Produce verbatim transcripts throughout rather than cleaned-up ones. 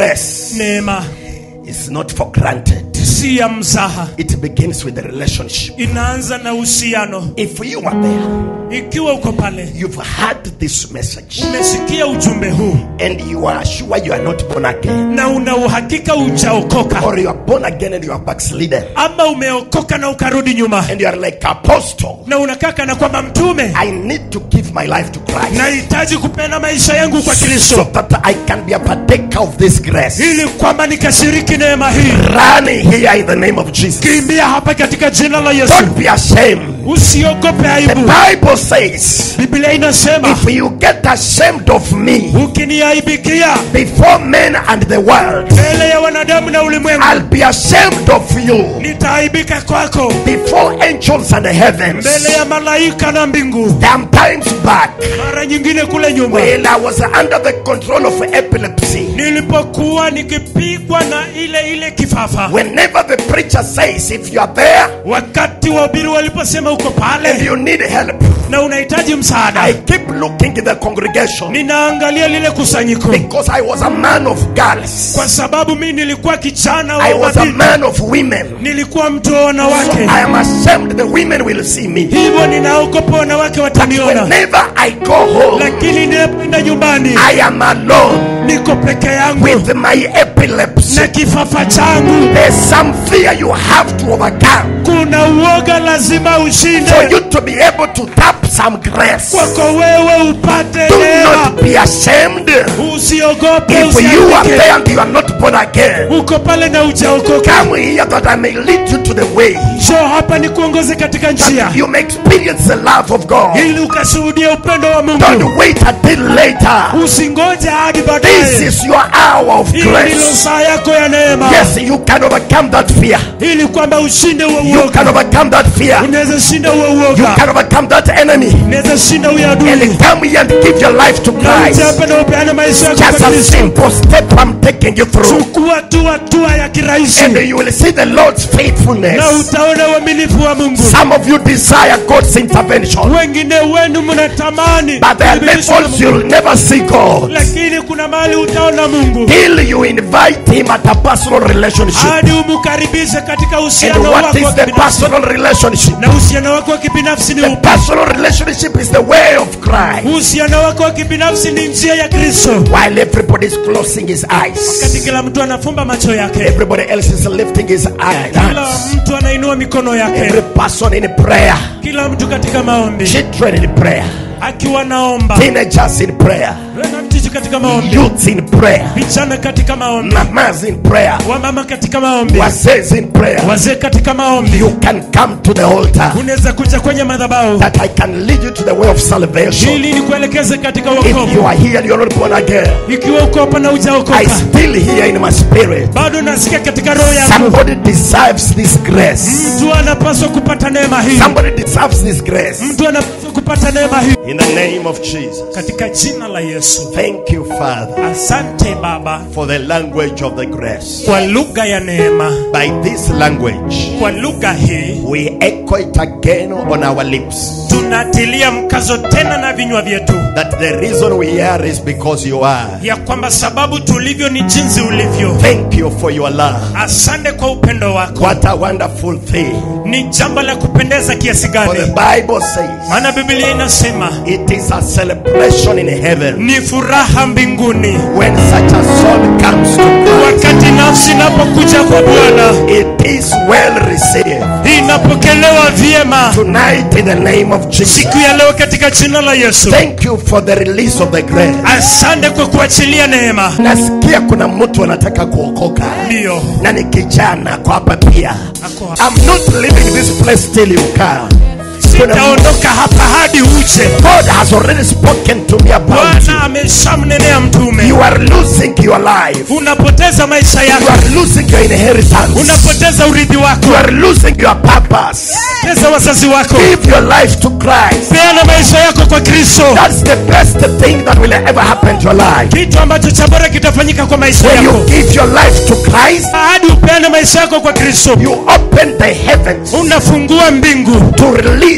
Grace neema is not for granted. si ya mzaha. It begins with the relationship. Inaanza na uhusiano. If you are there, ikiwa uko pale, you've heard this message, umesikia ujumbe huu, and you are sure you are not born again, na una uhakika hujaokoka, or you are born again and you are backslidden, ama umeokoka na ukarudi nyuma, and you are like apostle, na unakaka na kwamba mtume, I need to give my life to Christ, nahitaji kupenda maisha yangu kwa so Kristo, that I can be a partaker of this grace. ili kwamba nikashiriki neema hii. Run here in the name of Jesus. Kimbia hapa katika jina la Yesu. Don't be ashamed. Usiogope The aibu. Bible says, Biblia inasema, if you get ashamed of me ukiniaibikia before men and the world, mbele ya wanadamu na ulimwengu, I'll be ashamed of you nitaaibika kwako before angels and the heavens. mbele ya malaika na mbingu. Sometimes back, Mara nyingine kule nyuma, when I was under the control of epilepsy, nilipokuwa nikipigwa na ile ile kifafa, whenever the preacher says, if you are there wakati wahubiri waliposema uko and pale you need help, na unahitaji msaada, I keep looking at the congregation, ninaangalia lile kusanyiko, because I was a man of girls, kwa sababu mimi nilikuwa kijana I wa was a mabinti, man of women. nilikuwa mtu wa wanawake. I am ashamed the women will see me. Hivyo ninaogopa wanawake wataniona, Whenever I go home, lakini ninapoenda nyumbani I am alone niko peke yangu with my epilepsy. na kifafa changu. There's some fear you have to overcome Kuna uoga lazima ushinde, for you to be able to tap some grace. kwako wewe upate Do neema. not be ashamed. Usiogope, If you are usiaibike. there and you are not born again, Uko pale na hujaokoka, come here that I may lead you to the way, njoo hapa nikuongoze katika njia, that you may experience the love of God. ili ukashuhudia upendo wa Mungu. Don't wait until later. Usingoje hadi This baadaye. is your hour of Hii ndilo grace. saa yako ya neema, Yes, you can overcome that fear. ili kwamba ushinde huo You can uoga. overcome that fear. Unaweza shinda huo You uoga, can overcome that enemy. unaweza shinda huo adui. And come here and give your life to Na Christ. uje hapa na upeane maisha yako Just kwa a Kristo. simple step I'm taking you through. Chukua tu hatua ya kirahisi, And you will see the Lord's na faithfulness. utaona uaminifu wa Mungu. Some of you desire God's intervention, Wengine wenu mnatamani, but there are levels you'll never see God lakini kuna mahali utaona Mungu till you invite Him at a personal relationship. hadi umukaribishe katika And uhusiano what wako is wa the kibinafsi. personal relationship? Na uhusiano wako wa kibinafsi ni The upi? personal relationship is the way of Christ. Uhusiano wako wa kibinafsi ni njia ya Kristo. While everybody is closing his Wakati eyes, kila mtu anafumba macho yake, everybody else is lifting his kila eyes. mtu anainua mikono yake, Every person in prayer, kila mtu katika maombi, children in prayer, akiwa naomba, teenagers in prayer, wanamtiji katika maombi, youths in prayer, vijana katika maombi, mamas in prayer, wamama katika maombi, wazee in prayer. wazee katika maombi. You can come to the altar Unaweza kuja kwenye madhabahu that I can lead you to the way of salvation. ili nikuelekeze katika If you wokovu. are here and you're not born again, Ikiwa uko hapa na I hujaokoka, still hear in my spirit, bado nasikia katika roho yangu, somebody deserves this grace. mtu anapaswa kupata neema hii. Somebody deserves this grace. Mtu anapaswa kupata neema hii In the name of Jesus. katika jina la Yesu. Thank you, Father, Asante Baba for the language of the grace. kwa lugha ya neema. By this language, Kwa lugha hii we echo it again on our lips, tunatilia mkazo tena na vinywa vyetu that the reason we are is because you are. ya kwamba sababu tulivyo ni jinsi ulivyo. Thank you for your love. Asante kwa upendo wako. What a wonderful thing. Ni jambo la kupendeza kiasi For the gani, Bible says maana Biblia inasema it is a celebration in heaven ni furaha mbinguni when such a soul comes to Christ. wakati nafsi inapokuja kwa Bwana, It is well received inapokelewa vyema tonight in the name of Jesus. siku ya leo katika jina la Yesu. Thank you for the release of the grace. Asante kwa kuachilia neema. Nasikia kuna mtu anataka kuokoka, Ndio na ni kijana kwa hapa pia. ako hapa. I'm not leaving this place till you come. Sitaondoka hapa hadi uje. God has already spoken to me about Bwana you. ameshamnenea mtume. You are losing your life. Unapoteza maisha You yako, are losing your inheritance. unapoteza urithi wako, You are losing your purpose. unapoteza wazazi wako. Give your life to Christ. Peana maisha yako kwa Kristo. That's the best thing that will ever happen to your life. Kitu ambacho cha bora kitafanyika kwa maisha When you yako give your life to Christ, hadi upeane maisha yako kwa Kristo. you open the heavens Unafungua mbingu to release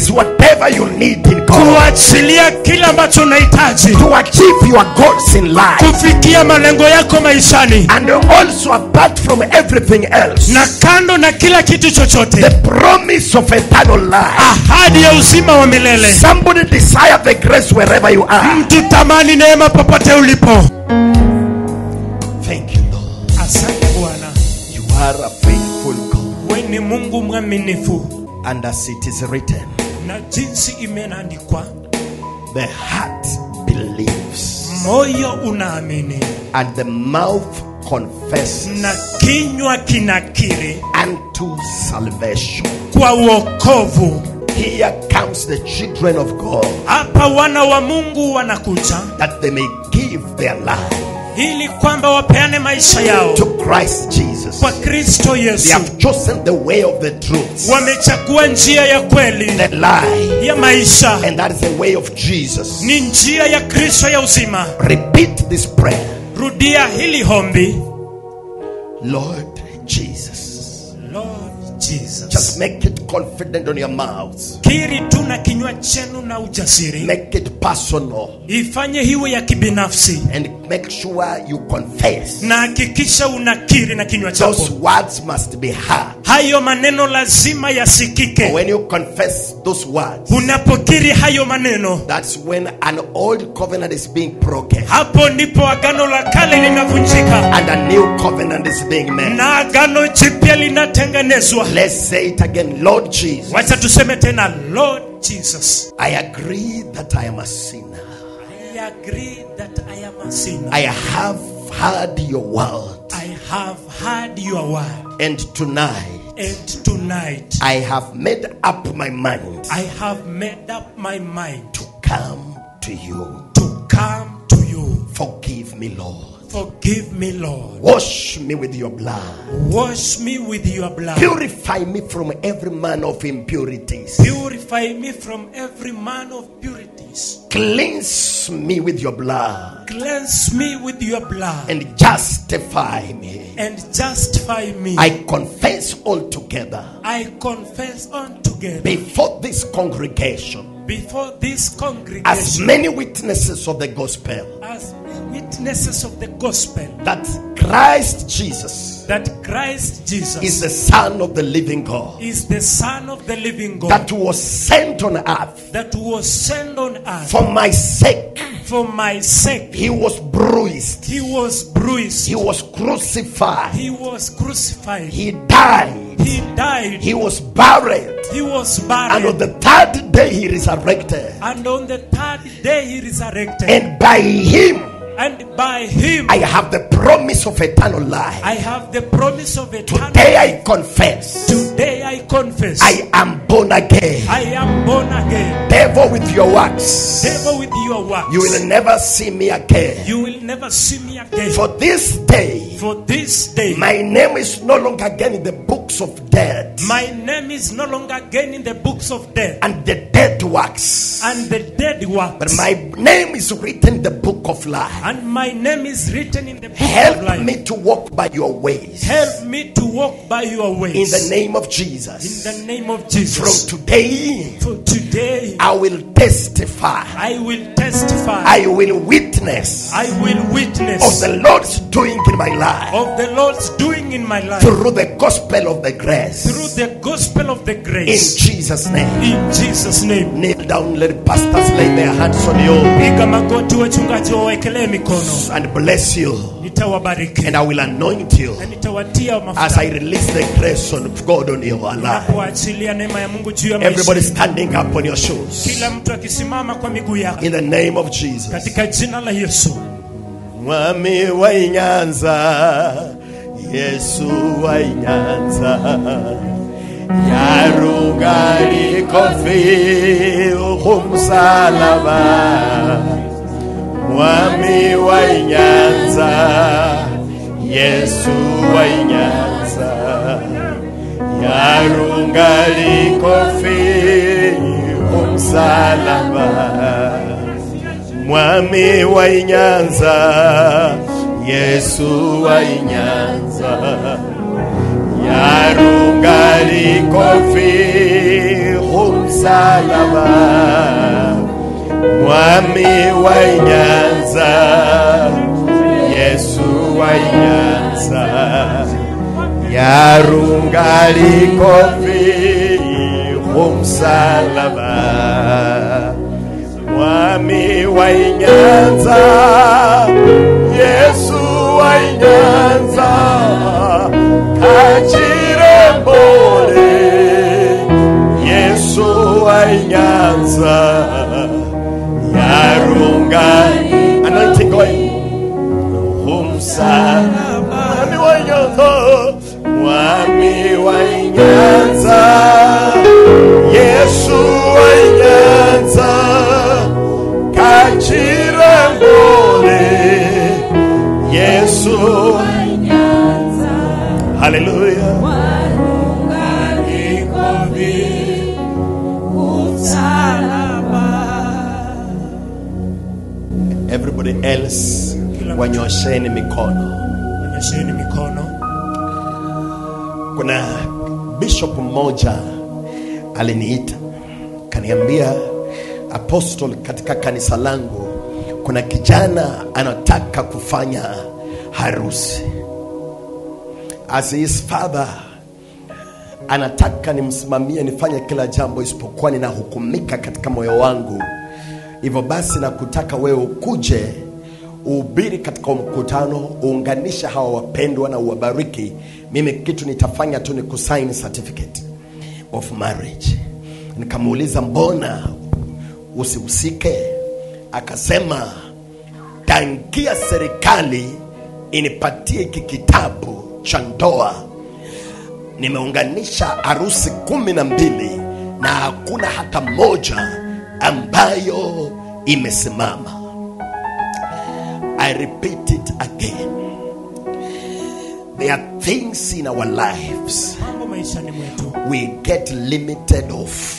release whatever you need in God. Kuachilia kila ambacho unahitaji. To achieve your goals in life. Kufikia malengo yako maishani. And also apart from everything else. Na kando na kila kitu chochote. The promise of eternal life. Ahadi ya uzima wa milele. Somebody desire the grace wherever you are. Mtu tamani neema popote ulipo. Thank you, Lord. Asante Bwana. You are a faithful God. Wewe ni Mungu mwaminifu. And as it is written, na jinsi imeandikwa, the heart believes, moyo unaamini, and the mouth confesses, na kinywa kinakiri unto salvation. Kwa wokovu. Here comes the children of God. Hapa wana wa Mungu wanakuja, that they may give their life, ili kwamba wapeane maisha yao to Christ Jesus. Kwa Kristo Yesu. They have chosen the way of the truth. Wamechagua njia ya kweli, the lie ya maisha. And that is the way of Jesus. Ni njia ya Kristo ya uzima. Repeat this prayer. Rudia hili hombi. Lord Jesus. Lord Jesus. Just make it confident on your mouth. Kiri tu na kinywa chenu na ujasiri. Make it personal. Ifanye hiwe ya kibinafsi. And make sure you confess. Na hakikisha unakiri na kinywa chako. Those words must be heard. Hayo maneno lazima yasikike. When you confess those words, unapokiri hayo maneno, that's when an old covenant is being broken. Hapo ndipo agano la kale linavunjika. And a new covenant is being made. Na agano jipya linatengenezwa. Let's say it again. Lord Jesus. Wacha tuseme tena, Lord Jesus. I agree that I am a sinner. I agree that I am a sinner. I have heard your word. I have heard your word. And tonight, and tonight, I have made up my mind. I have made up my mind to come to you. To come to you. Forgive me, Lord. Forgive me, Lord. Wash me with your blood. Wash me with your blood. Purify me from every manner of impurities. Purify me from every manner of purities. Cleanse me with your blood. Cleanse me with your blood. And justify me. And justify me. I confess altogether. I confess altogether. Before this congregation. Before this congregation. As many witnesses of the gospel. As witnesses of the gospel. That Christ Jesus. That Christ Jesus. Is the Son of the living God. Is the Son of the living God. That was sent on earth. That was sent on earth. For my sake. For my sake. He was bruised. He was bruised. He was crucified. He was crucified. He died. He died. He was buried. He was buried. And on the third day he resurrected. And on the third day he resurrected. And by him. And by him I have the promise of eternal life. I have the promise of eternal Today life. I confess. Today I confess. I am born again. I am born again. Devil with your works. Devil with your works. You will never see me again. You will never see me again. For this day. For this day. My name is no longer again in the books of death. My name is no longer again in the books of death. And the dead works. And the dead works. But my name is written in the book of life. And my name is written in the book Help of life. me to walk by your ways. Help me to walk by your ways. In the name of Jesus. In the name of Jesus. From today. From today. I will testify. I will testify. I will witness. I will witness. Of the Lord's doing in my life. Of the Lord's doing in my life. Through the gospel of the grace. Through the gospel of the grace. In Jesus' name. In Jesus' name. Kneel down, let pastors lay their hands on you. Piga magoti wachungaji wawekelee mikono. And bless you. Nitawabariki. And I will anoint you. Na nitawatia mafuta. As I release the grace of God on your life. Nakuachilia neema ya Mungu juu ya maisha. Everybody standing up on your shoes. Kila mtu akisimama kwa miguu yake. In the name of Jesus. Katika jina la Yesu. Mwami wa Nyanza, Yesu wa Nyanza, yarungali kofi kumsalaba. Mwami wa Nyanza, Yesu wa Nyanza, yarungali kofi kumsalaba. Mwami wa Nyanza, Yesu wa Nyanza, yarungaliko umsalaba, mwami wa Nyanza, Yesu wa Nyanza, yarungaliko umsalaba, mwami wa Nyanza, Yesu wa Nyanza, kachire mbole, Yesu wa Nyanza, yarunga anointing going umsalaba, mwami wa Nyanza, mwami wa Nyanza, Yesu wa Nyanza, kachire mbole, Yesu wa Nyanza, hallelujah. Everybody else wanyosheni mikono. Wanyosheni mikono. Kuna bishop mmoja aliniita kaniambia, apostle, katika kanisa langu kuna kijana anataka kufanya harusi. As his father, anataka nimsimamie nifanye kila jambo isipokuwa ninahukumika katika moyo wangu. Hivyo basi nakutaka wewe ukuje uhubiri katika mkutano, uunganisha hawa wapendwa na uwabariki. Mimi kitu nitafanya tu ni kusign certificate of marriage. Nikamuuliza mbona usihusike? Akasema tangia serikali inipatie hiki kitabu cha ndoa, nimeunganisha harusi kumi na mbili na hakuna hata moja ambayo imesimama. I repeat it again. There are things in our lives we get limited of,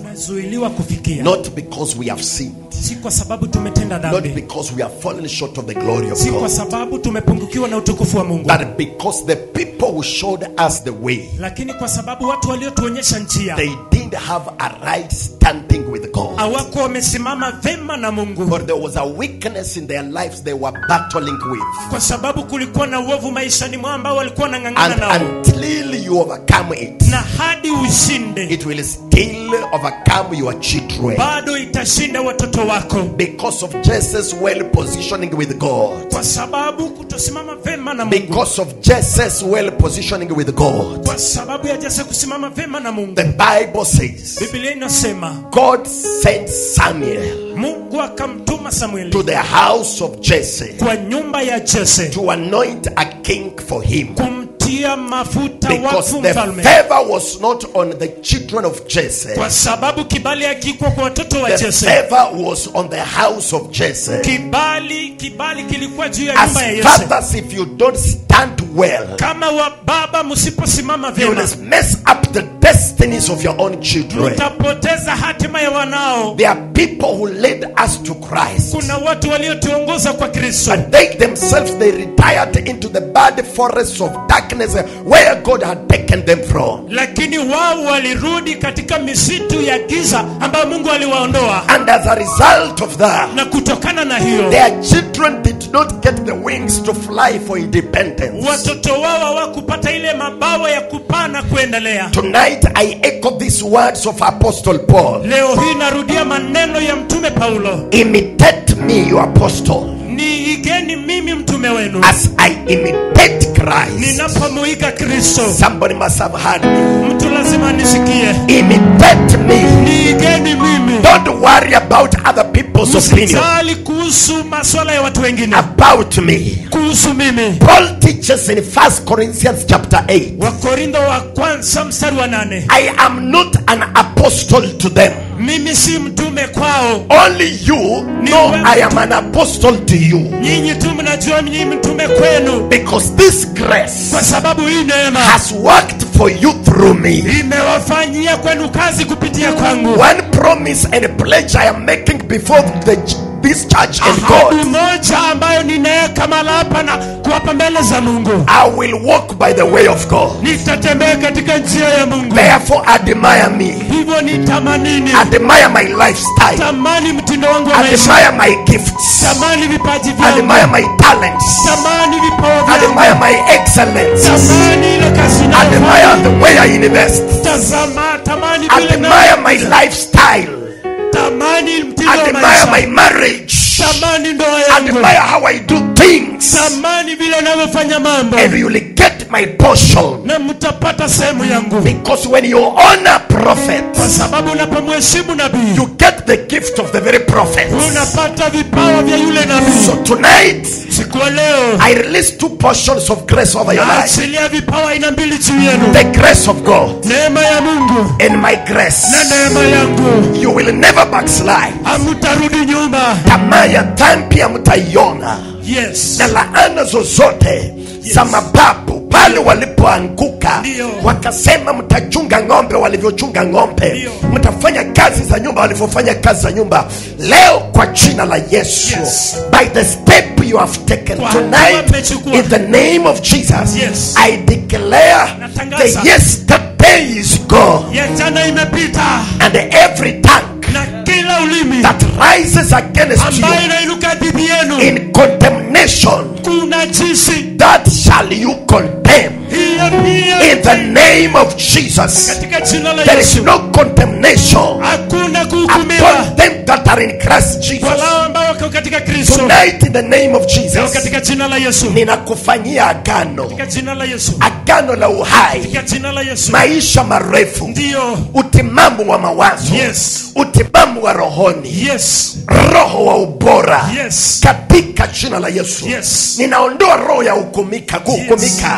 not because we have sinned, si kwa sababu tumetenda dhambi, not because we have fallen short of the glory of si God, kwa sababu tumepungukiwa na utukufu wa Mungu, but because the people who showed us the way, lakini kwa sababu watu waliotuonyesha njia, they didn't have a right standing with God. Hawako wamesimama vema na Mungu. For there was a weakness in their lives they were battling with. Kwa sababu kulikuwa na uovu maishani mwao ambao walikuwa wanang'ang'ana nao. And until you overcome it, na hadi ushinde, it will still overcome your children. Bado itashinda watoto wako. Because of Jesus' well positioning with God. Kwa sababu kutosimama vema na Mungu. Because of Jesus' well positioning with God. Kwa sababu ya Yesu kusimama vema na Mungu. The Bible says, Biblia inasema, God sent Samuel, Mungu akamtuma Samueli, to the house of Jesse, kwa nyumba ya Jesse, to anoint a king for him. Kumtia mafuta because wakfu the mfalme. favor was not on the children of Jesse. Kwa sababu kibali hakikuwa kwa watoto wa The Jesse. favor was on the house of Jesse. Kibali kibali kilikuwa juu ya As nyumba ya Jesse. fathers, if you don't stand well, kama wa baba msiposimama you vyema, will mess up the destinies of your own children. mtapoteza hatima ya wanao. There are people who led us to Christ. Kuna watu waliotuongoza kwa Kristo. And they themselves, they retired into the bad forests of darkness where God had taken them from. Lakini wao walirudi katika misitu ya giza ambayo Mungu aliwaondoa. And as a result of that, na kutokana na hiyo, their children did not get the wings to fly for independence. Watoto wao hawakupata ile mabawa ya kupaa na kuendelea. Tonight I echo these words of Apostle Paul. Leo hii narudia maneno ya mtume Paulo. Imitate me, you apostle, niigeni mimi mtume wenu, as I imitate Christ. ninapomuiga Kristo. Somebody must have heard me. Mtu lazima nisikie. Imitate me. Niigeni mimi. Don't worry about other people's opinion. Msijali kuhusu masuala ya watu wengine. About me. Kuhusu mimi. Paul teaches in First Corinthians chapter eight. Wakorintho wa kwanza mstari wa nane. I am not an apostle to them. Mimi si mtume kwao. Only you know I am an apostle to you. Nyinyi tu mnajua mimi mtume kwenu. Because this grace, kwa sababu hii neema, has worked for you through me. Imewafanyia kwenu kazi kupitia kwangu. One promise and pledge I am making before the this church and God. I will walk by the way of God. Therefore admire me. Admire my lifestyle. Admire my gifts. Admire my talents. Admire my excellence. Admire the way I invest. Admire my lifestyle. Admire my marriage. Admire how I do things. And you will get my portion. Because when you honor prophets, you get the gift of the very prophets. So tonight I release two portions of grace over your life. The grace of God and my grace. You will never backslide. Tamaya tampia mutaiona. Yes. Na laana zozote za mababu pale walipoanguka, wakasema mtachunga ng'ombe walivyochunga ng'ombe, mtafanya kazi za nyumba walivyofanya kazi za nyumba. Leo kwa jina la Yesu, yes, by the step you have taken tonight, in the name of Jesus, yes, I declare the yesterday is gone, and every tongue that rises against you in condemnation, that shall you condemn. In the name of Jesus, there is no condemnation upon them that are in Christ Jesus. Tonight, in the name of Jesus, ninakufanyia agano, agano la uhai, maisha marefu, utimamu wa mawazo, utimamu wa rohoni, roho wa ubora, katika jina la Yesu. Ninaondoa roho ya hukumika, kuhukumika,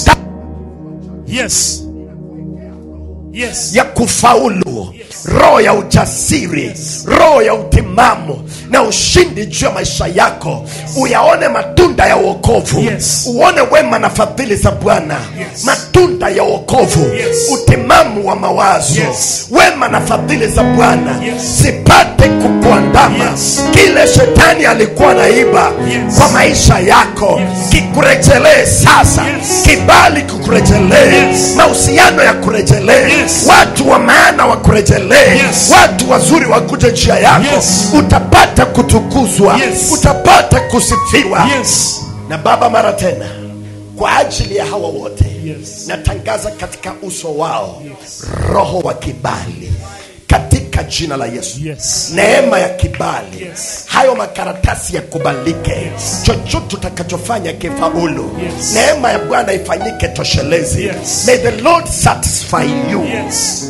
yes, yes, ya kufaulu, yes, roho ya ujasiri, yes, roho ya utimamu na ushindi juu ya maisha yako. Yes. Uyaone matunda ya wokovu. Yes. Uone wema na fadhili za Bwana. Yes. Matunda ya wokovu. Yes. Utimamu wa mawazo. Yes. Wema na fadhili za Bwana. Yes. Sipate kukuandama. Yes. Kile shetani alikuwa naiba, yes, kwa maisha yako, yes, kikurejelee sasa. Yes. Kibali kukurejelee. Yes. Mahusiano ya kurejelee. Yes. Watu wa maana wa kurejelee. Yes. Watu wazuri wakuje njia yako. Yes. Utapata kutukuzwa. Yes. Utapata kusifiwa. Yes. Na Baba, mara tena kwa ajili ya hawa wote, yes, natangaza katika uso wao, yes, roho wa kibali katika jina la Yesu. Yes. Neema ya kibali. Yes. Hayo makaratasi ya kubalike. Yes. Chochote utakachofanya kifaulu. Yes. Neema ya Bwana ifanyike toshelezi. Yes. May the Lord satisfy you. Yes.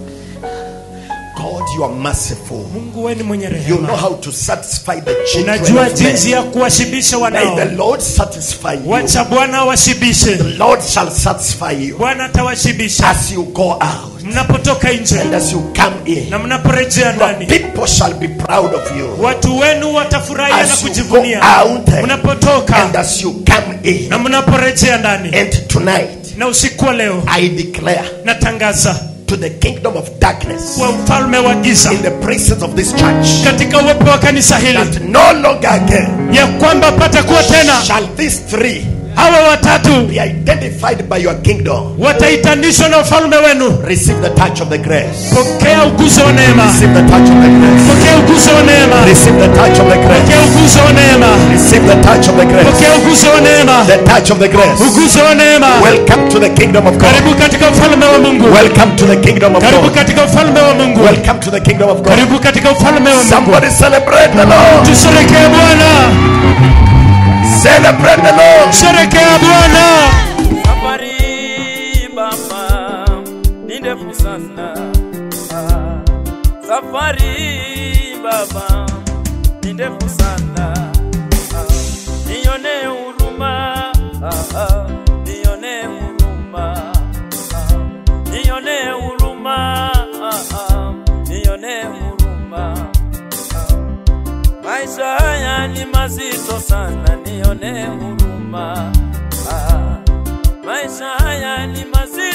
God, you are merciful. You know how to satisfy the children of men. May the Lord satisfy you. The Lord shall satisfy you as you go out and as you come in. Your people shall be proud of you as you go out and as you come in. And tonight I declare to the kingdom of darkness, in the presence of this church, that no longer again shall these three be identified by your kingdom. Receive the touch of the grace. Receive the touch of the grace. Receive the touch of the grace. Receive the touch of the grace. The touch of the grace. Welcome to the kingdom of God. Welcome to the kingdom of God. Welcome to the kingdom of God. Somebody celebrate the Lord. Celebrate the Lord. Sherekea Bwana. Safari Baba ni ndefu sana. Safari Baba ni ndefu sana. Nione huruma, nione huruma, nione huruma, nione huruma. Maisha haya ni mazito sana, nione huruma. Maisha haya ni mazito.